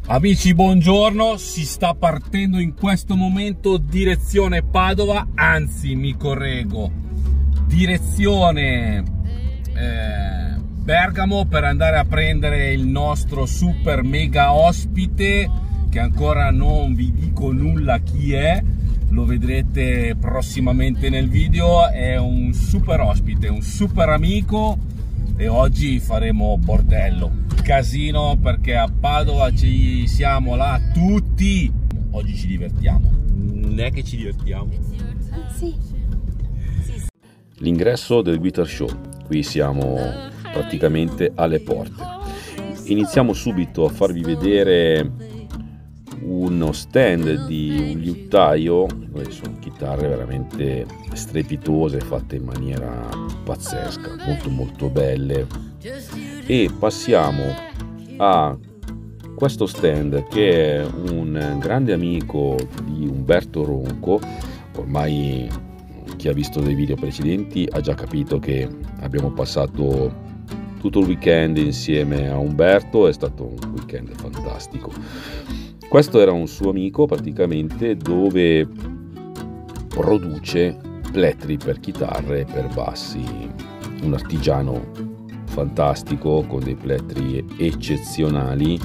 Amici, buongiorno, si sta partendo in questo momento direzione Padova, anzi mi correggo, direzione Bergamo per andare a prendere il nostro super mega ospite che ancora non vi dico nulla chi è, lo vedrete prossimamente nel video. È un super ospite, un super amico e oggi faremo bordello, casino, perché a Padova ci siamo là tutti. Oggi ci divertiamo, non è che ci divertiamo? Sì. L'ingresso del Guitar Show, qui siamo praticamente alle porte. Iniziamo subito a farvi vedere uno stand di un liutaio, dove sono chitarre veramente strepitose fatte in maniera pazzesca, molto belle, e passiamo a questo stand che è un grande amico di Umberto Ronco. Ormai chi ha visto dei video precedenti ha già capito che abbiamo passato tutto il weekend insieme a Umberto, è stato un weekend fantastico. Questo era un suo amico praticamente, dove produce plettri per chitarre e per bassi, un artigiano fantastico con dei plettri eccezionali,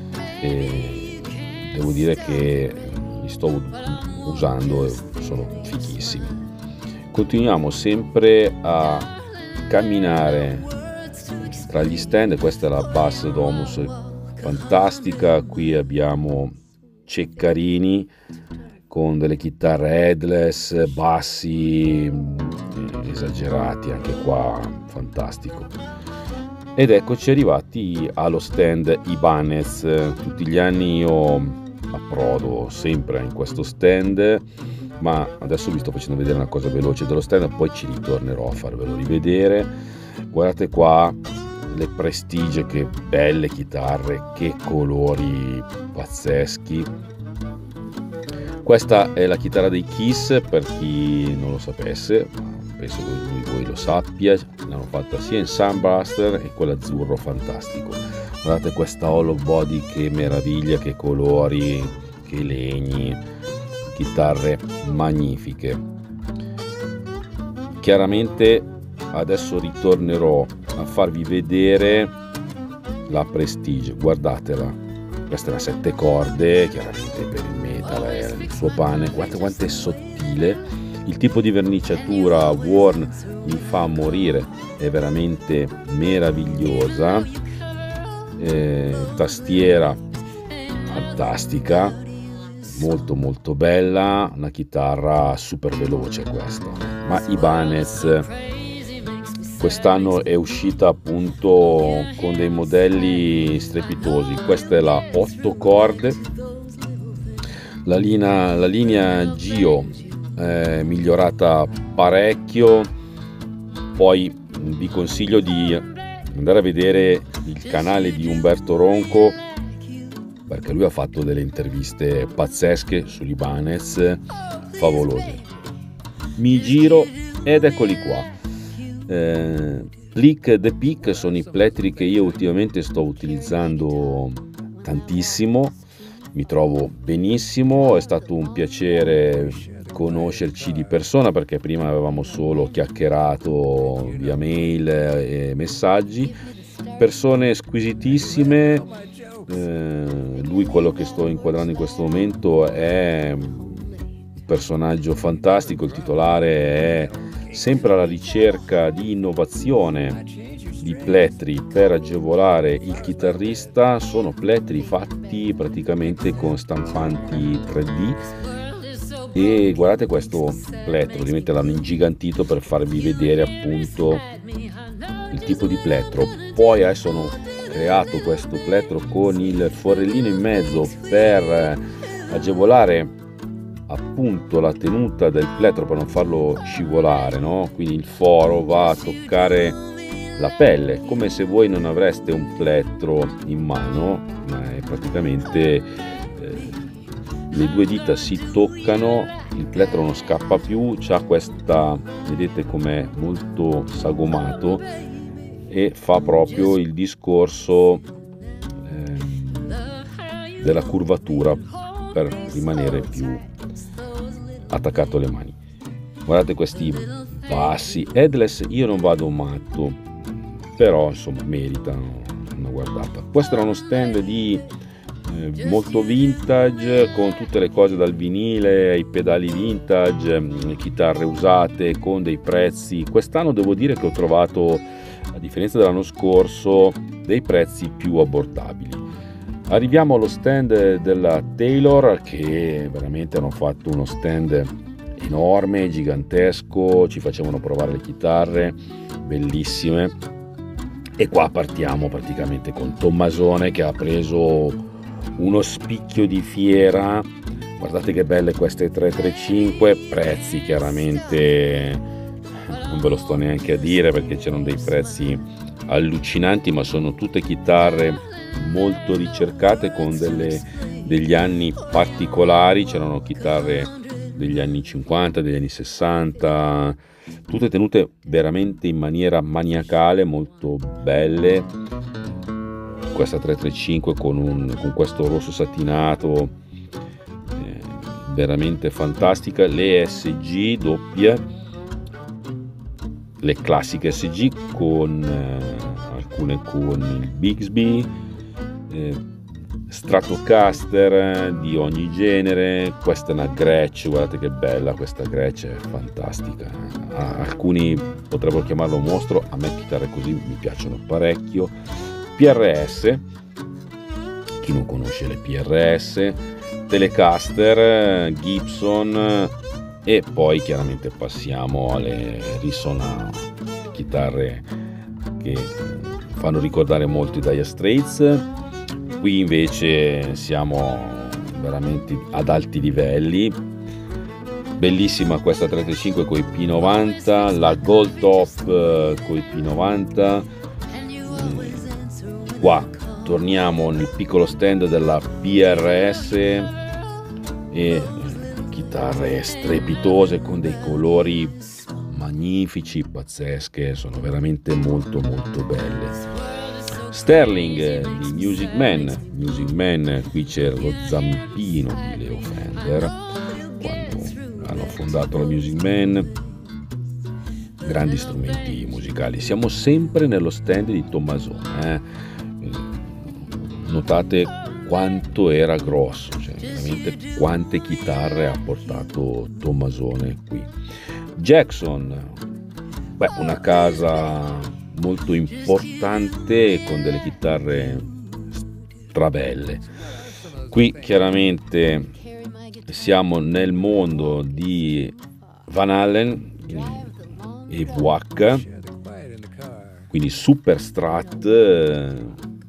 e devo dire che li sto usando e sono fighissimi. Continuiamo sempre a camminare tra gli stand. Questa è la Bass Domus fantastica, qui abbiamo Ceccarini con delle chitarre headless, bassi esagerati, anche qua fantastico. Ed eccoci arrivati allo stand Ibanez. Tutti gli anni io approdo sempre in questo stand, ma adesso vi sto facendo vedere una cosa veloce dello stand, poi ci ritornerò a farvelo rivedere. Guardate qua le Prestige, che belle chitarre, che colori pazzeschi. Questa è la chitarra dei Kiss, per chi non lo sapesse, penso che voi lo sappia, l'hanno fatta sia in Sunbuster e quell'azzurro fantastico. Guardate questa hollow body, che meraviglia, che colori, che legni, chitarre magnifiche. Chiaramente adesso ritornerò a farvi vedere la Prestige, guardatela, questa è una 7 corde, chiaramente per il metal è il suo pane. Guardate quanto è sottile, il tipo di verniciatura worn mi fa morire, è veramente meravigliosa. Tastiera fantastica, molto bella, una chitarra super veloce questa. Ma Ibanez quest'anno è uscita appunto con dei modelli strepitosi. Questa è la 8 corde, la linea Gio è migliorata parecchio. Poi vi consiglio di andare a vedere il canale di Umberto Ronco, perché lui ha fatto delle interviste pazzesche sull'Ibanez, favolose. Mi giro ed eccoli qua. Plick the Pick sono i plettri che io ultimamente sto utilizzando tantissimo, mi trovo benissimo, è stato un piacere conoscerci di persona, perché prima avevamo solo chiacchierato via mail e messaggi. Persone squisitissime. Lui, quello che sto inquadrando in questo momento, è un personaggio fantastico, il titolare è sempre alla ricerca di innovazione di plettri per agevolare il chitarrista. Sono plettri fatti praticamente con stampanti 3D, e guardate questo plettro, ovviamente l'hanno ingigantito per farvi vedere appunto il tipo di plettro. Poi adesso hanno creato questo plettro con il forellino in mezzo per agevolare appunto la tenuta del plettro, per non farlo scivolare, no? Quindi il foro va a toccare la pelle, come se voi non avreste un plettro in mano, ma è praticamente le due dita si toccano, il plettro non scappa più, c'ha questa, vedete com'è molto sagomato, e fa proprio il discorso della curvatura per rimanere più attaccato alle mani. Guardate questi bassi headless, io non vado matto, però insomma meritano una guardata. Questo era uno stand di molto vintage, con tutte le cose dal vinile ai pedali vintage, chitarre usate con dei prezzi. Quest'anno devo dire che ho trovato, a differenza dell'anno scorso, dei prezzi più abbordabili. Arriviamo allo stand della Taylor, che veramente hanno fatto uno stand enorme, gigantesco, ci facevano provare le chitarre bellissime, e qua partiamo praticamente con Tommasone, che ha preso uno spicchio di fiera. Guardate che belle queste 335, prezzi chiaramente non ve lo sto neanche a dire perché c'erano dei prezzi allucinanti, ma sono tutte chitarre molto ricercate con degli anni particolari. C'erano chitarre degli anni 50, degli anni 60, tutte tenute veramente in maniera maniacale, molto belle. Questa 335 con questo rosso satinato, veramente fantastica. Le SG doppie, le classiche SG, con alcune con il Bigsby, Stratocaster di ogni genere. Questa è una Gretsch, guardate che bella questa Gretsch, è fantastica. Alcuni potrebbero chiamarlo mostro, a me chitarre così mi piacciono parecchio. PRS, chi non conosce le PRS, Telecaster, Gibson, e poi chiaramente passiamo alle risonanti, chitarre che fanno ricordare molto i Dire Straits. Qui invece siamo veramente ad alti livelli. Bellissima questa 335 con i P90, la Gold Top con i P90. Qua torniamo nel piccolo stand della PRS, e chitarre strepitose con dei colori magnifici, pazzesche, sono veramente molto molto belle. Sterling di Music Man, qui c'era lo zampino di Leo Fender quando hanno fondato la Music Man. Grandi strumenti musicali. Siamo sempre nello stand di Tommasone, notate quanto era grosso, cioè veramente quante chitarre ha portato Tommasone qui. Jackson, una casa molto importante con delle chitarre strabelle. Qui chiaramente siamo nel mondo di Van Halen e VH, quindi super strat,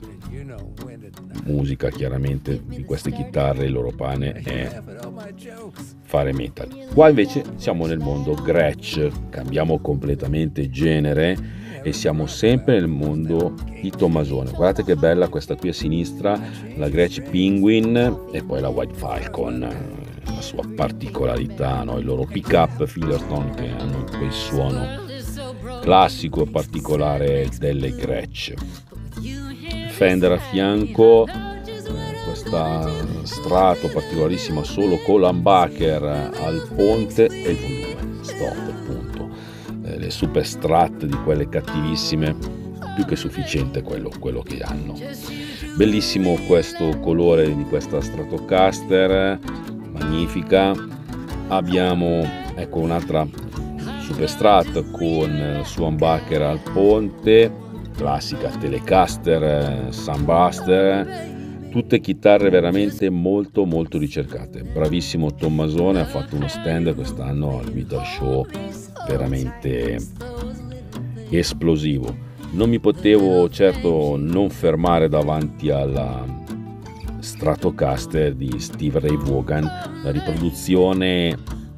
musica chiaramente di queste chitarre, il loro pane è fare metal. Qua invece siamo nel mondo Gretsch, cambiamo completamente genere e siamo sempre nel mondo di Tommasone. Guardate che bella questa qui a sinistra, la Gretsch Penguin, e poi la White Falcon, la sua particolarità, no? Il loro pick-up Fillerton, che hanno quel suono classico e particolare delle Gretsch. Fender a fianco, questa strato particolarissima solo con l'humbucker al ponte e il volume stop, appunto. Le super strat di quelle cattivissime, più che sufficiente quello che hanno. Bellissimo questo colore di questa Stratocaster, magnifica. Abbiamo un'altra super strat con il suo humbucker al ponte, classica Telecaster, Sunbuster, tutte chitarre veramente molto molto ricercate. Bravissimo Tommasone, ha fatto uno stand quest'anno al Guitar Show veramente esplosivo. Non mi potevo certo non fermare davanti alla Stratocaster di Steve Ray Vaughan, la riproduzione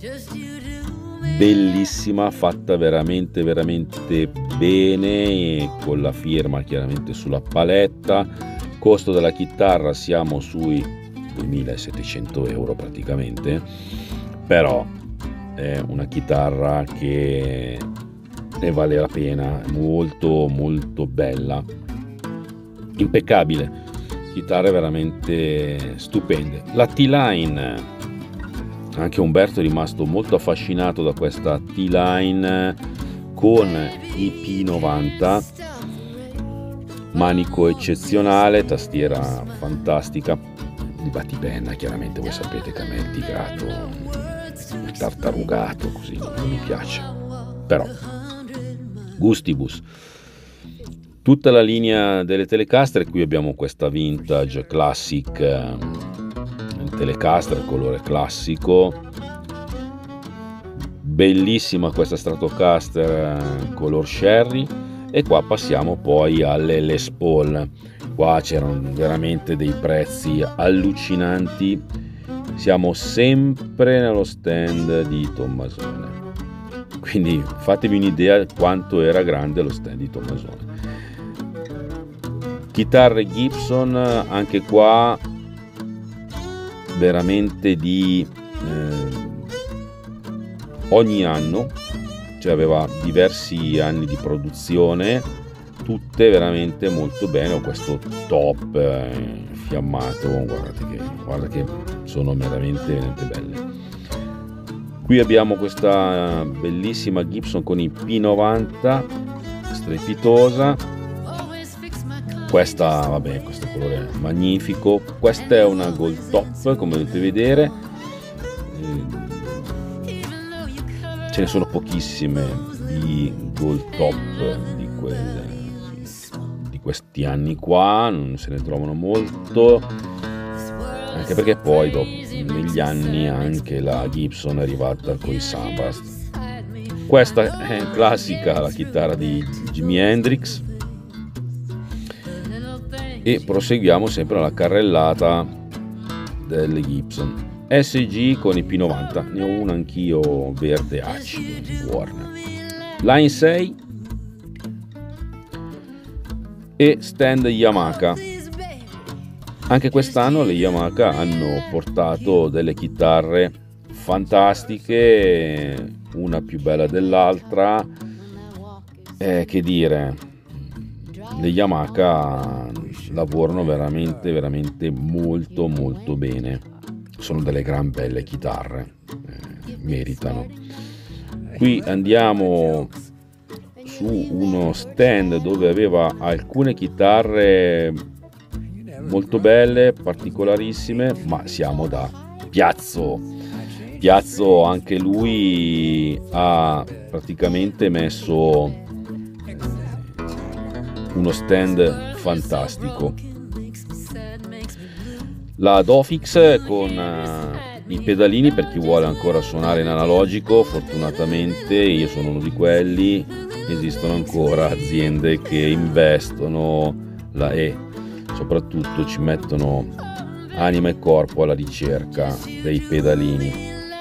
bellissima, fatta veramente veramente bene, con la firma chiaramente sulla paletta. Costo della chitarra siamo sui 2700 euro praticamente, però è una chitarra che ne vale la pena, molto molto bella, impeccabile. chitarre veramente stupende. La T-Line, anche Umberto è rimasto molto affascinato da questa T-Line con i P90, manico eccezionale, tastiera fantastica, di battipenna chiaramente, voi sapete che a me il tigrato, il tartarugato così non mi piace, però gustibus. Tutta la linea delle Telecaster, qui abbiamo questa Vintage Classic Telecaster colore classico, bellissima questa Stratocaster color Sherry, e qua passiamo poi alle Les Paul. Qua c'erano veramente dei prezzi allucinanti, siamo sempre nello stand di Tommasone, quindi fatevi un'idea quanto era grande lo stand di Tommasone. Chitarre Gibson, anche qua veramente di ogni anno, cioè aveva diversi anni di produzione, tutte veramente molto bene. Ho questo top fiammato, guarda che sono veramente belle. Qui abbiamo questa bellissima Gibson con i P90, strepitosa. Questa, vabbè, questo colore magnifico. Questa è una Gold Top, come potete vedere. Ce ne sono pochissime di Gold Top di questi anni qua, non se ne trovano molto, anche perché poi dopo, negli anni, anche la Gibson è arrivata con i Sunburst. Questa è classica, la chitarra di Jimi Hendrix. E proseguiamo sempre alla carrellata delle Gibson SG con i P90, ne ho una anch'io verde acido, Warner. Line 6 e stand Yamaha. Anche quest'anno le Yamaha hanno portato delle chitarre fantastiche, una più bella dell'altra, che dire, le Yamaha lavorano veramente molto bene, sono delle gran belle chitarre, meritano. Qui andiamo su uno stand dove aveva alcune chitarre molto belle, particolarissime, ma siamo da Piazzo. Anche lui ha praticamente messo uno stand fantastico. La Dofix con i pedalini per chi vuole ancora suonare in analogico. Fortunatamente io sono uno di quelli, esistono ancora aziende che investono e soprattutto ci mettono anima e corpo alla ricerca dei pedalini.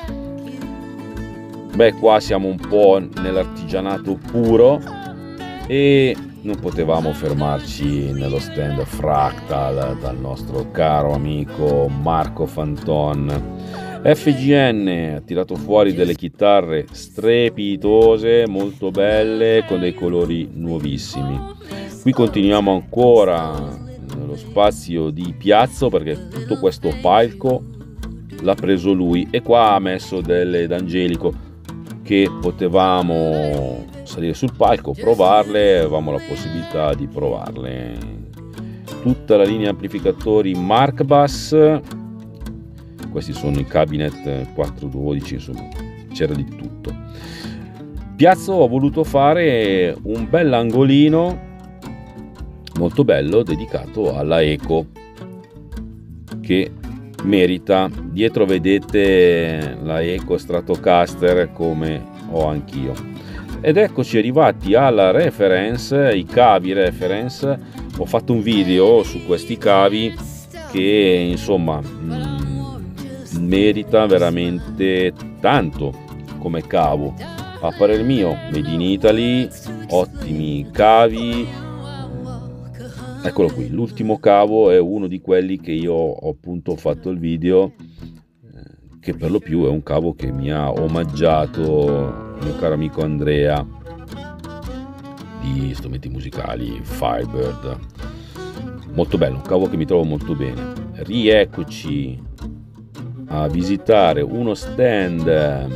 Beh, qua siamo un po' nell'artigianato puro e non potevamo fermarci nello stand Fractal dal nostro caro amico Marco Fanton. FGN ha tirato fuori delle chitarre strepitose, molto belle, con dei colori nuovissimi. Qui continuiamo ancora nello spazio di Piazzo, perché tutto questo palco l'ha preso lui, e qua ha messo delle D'Angelico che potevamo salire sul palco, provarle, avevamo la possibilità di provarle. Tutta la linea amplificatori Mark Bass, questi sono i cabinet 412, insomma c'era di tutto. Piazzo ho voluto fare un bell'angolino molto bello dedicato alla Eco, che merita. Dietro vedete la Eco Stratocaster come ho anch'io. Ed eccoci arrivati alla reference, i cavi reference. Ho fatto un video su questi cavi che insomma merita veramente tanto come cavo. A parer mio, made in Italy, ottimi cavi. Eccolo qui, l'ultimo cavo è uno di quelli che io ho appunto fatto il video, che per lo più è un cavo che mi ha omaggiato il mio caro amico Andrea di strumenti musicali Firebird. molto bello, un cavo che mi trovo molto bene. Rieccoci a visitare uno stand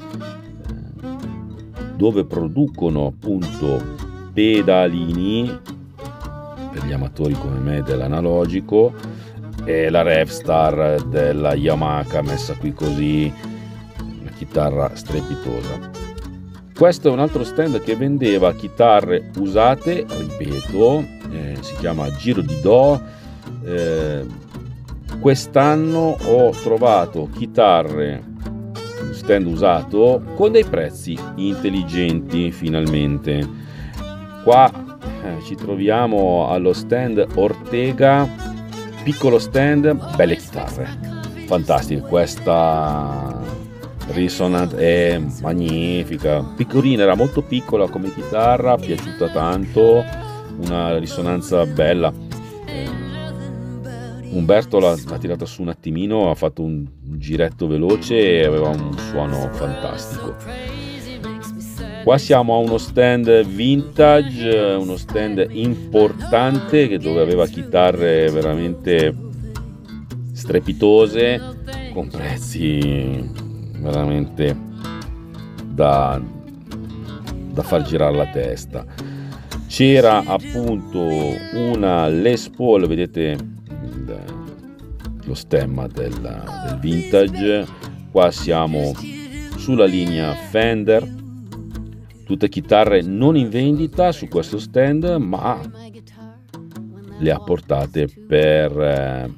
dove producono appunto pedalini per gli amatori come me dell'analogico, e la Revstar della Yamaha messa qui così, una chitarra strepitosa. Questo è un altro stand che vendeva chitarre usate, ripeto, si chiama Giro di Do. Quest'anno ho trovato chitarre, stand usato con dei prezzi intelligenti finalmente. Qua ci troviamo allo stand Ortega, piccolo stand, belle chitarre, fantastiche. Questa Resonant è magnifica, piccolina, era molto piccola come chitarra, piaciuta tanto, una risonanza bella. Umberto l'ha tirata su un attimino, ha fatto un giretto veloce e aveva un suono fantastico. Qua siamo a uno stand vintage, uno stand importante dove aveva chitarre veramente strepitose con prezzi veramente da far girare la testa. C'era appunto una Les Paul, vedete lo stemma del vintage. Qua siamo sulla linea Fender, tutte chitarre non in vendita su questo stand, ma le ha portate per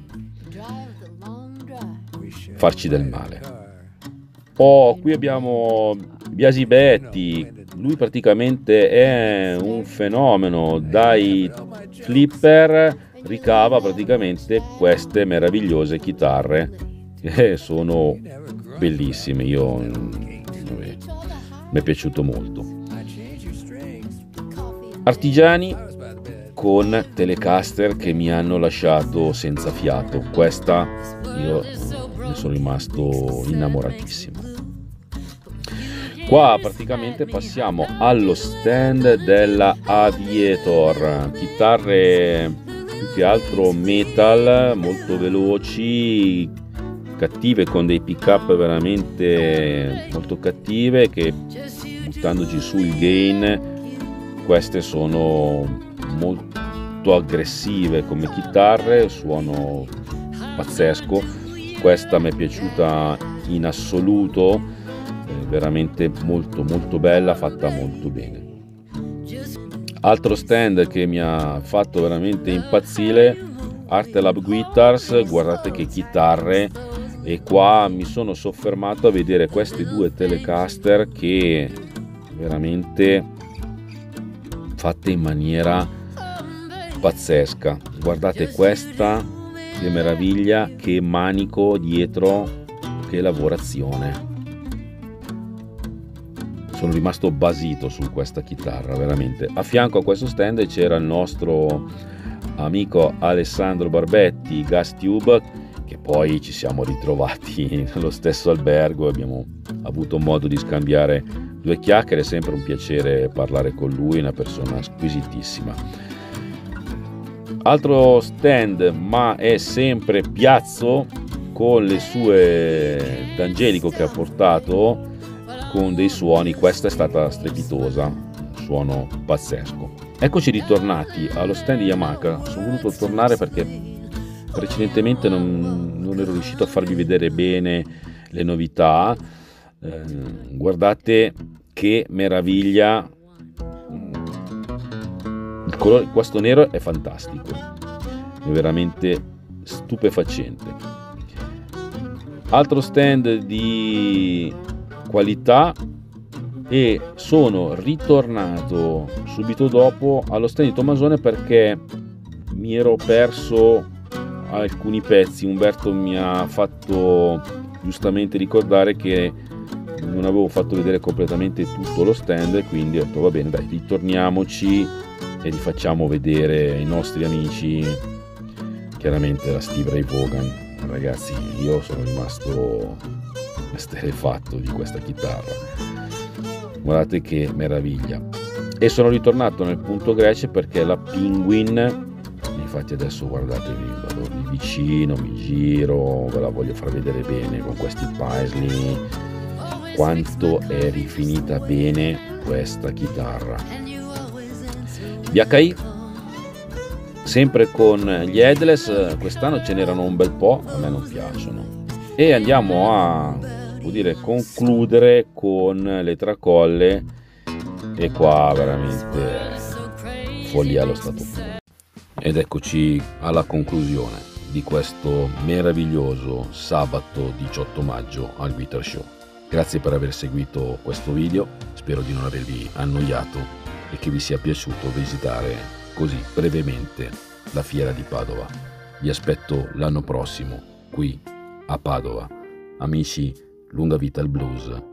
farci del male. Qui abbiamo Biasi Betti, lui praticamente è un fenomeno, dai flipper ricava praticamente queste meravigliose chitarre che sono bellissime, mi è piaciuto molto. Artigiani con Telecaster che mi hanno lasciato senza fiato, questa io ne sono rimasto innamoratissimo. Qua praticamente passiamo allo stand della Aviator, chitarre più che altro metal, molto veloci, cattive, con dei pick up veramente molto cattive, che buttandoci sul gain, queste sono molto aggressive come chitarre, suono pazzesco. Questa mi è piaciuta in assoluto, veramente molto molto bella, fatta molto bene. Altro stand che mi ha fatto veramente impazzire, Art Lab Guitars, guardate che chitarre, e qua mi sono soffermato a vedere queste due Telecaster che veramente fatte in maniera pazzesca. Guardate questa, che meraviglia, che manico dietro, che lavorazione. Sono rimasto basito su questa chitarra, veramente. A fianco a questo stand c'era il nostro amico Alessandro Barbetti, Gas Tube, che poi ci siamo ritrovati nello stesso albergo e abbiamo avuto modo di scambiare due chiacchiere. È sempre un piacere parlare con lui, una persona squisitissima. Altro stand, ma è sempre Piazzo, con le sue D'Angelico che ha portato, con dei suoni, questa è stata strepitosa, suono pazzesco. Eccoci ritornati allo stand di Yamaha. Sono voluto tornare perché precedentemente non ero riuscito a farvi vedere bene le novità. Guardate che meraviglia, il colore, questo nero è fantastico, è veramente stupefacente. Altro stand di qualità, e sono ritornato subito dopo allo stand di Tommasone perché mi ero perso alcuni pezzi. Umberto mi ha fatto giustamente ricordare che non avevo fatto vedere completamente tutto lo stand, e quindi ho detto va bene, dai, ritorniamoci e li facciamo vedere ai nostri amici. Chiaramente la Steve Ray Vaughan, ragazzi, io sono rimasto esterrefatto di questa chitarra, guardate che meraviglia. E sono ritornato nel punto Grece perché la Penguin Infatti adesso guardatevi, vado di vicino, mi giro, ve la voglio far vedere bene con questi Paisley, quanto è rifinita bene questa chitarra. BHI, sempre con gli headless, quest'anno ce n'erano un bel po', a me non piacciono. E andiamo a, vuol dire, concludere con le tracolle, e qua veramente follia allo stato puro. Ed eccoci alla conclusione di questo meraviglioso sabato 18 maggio al Guitar Show. Grazie per aver seguito questo video, spero di non avervi annoiato e che vi sia piaciuto visitare così brevemente la fiera di Padova. Vi aspetto l'anno prossimo qui a Padova. Amici, lunga vita al blues.